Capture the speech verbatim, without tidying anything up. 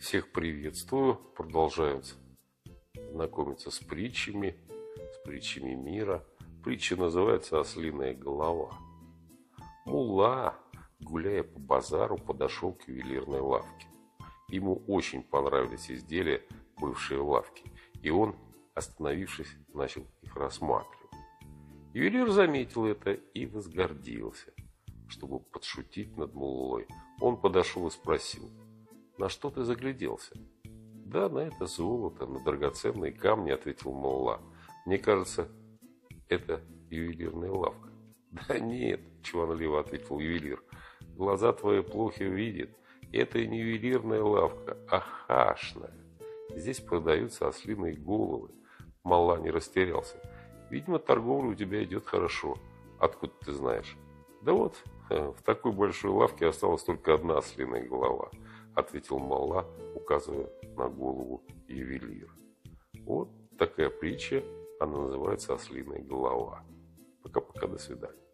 Всех приветствую. Продолжаем знакомиться с притчами, с притчами мира. Притча называется «Ослиная голова». Мулла, гуляя по базару, подошел к ювелирной лавке. Ему очень понравились изделия, бывшие в лавке, и он, остановившись, начал их рассматривать. Ювелир заметил это и возгордился. Чтобы подшутить над муллой, он подошел и спросил: «На что ты загляделся?» «Да на это золото, на драгоценные камни», — ответил мулла. «Мне кажется, это ювелирная лавка». «Да нет», — чванливо ответил ювелир, — «глаза твои плохо видят. Это не ювелирная лавка, а хашная. Здесь продаются ослиные головы». Мулла не растерялся. «Видимо, торговля у тебя идет хорошо. Откуда ты знаешь?» «Да вот, в такой большой лавке осталась только одна ослиная голова», — ответил мулла, указывая на голову ювелира. Вот такая притча, она называется «Ослиная голова». Пока-пока, до свидания.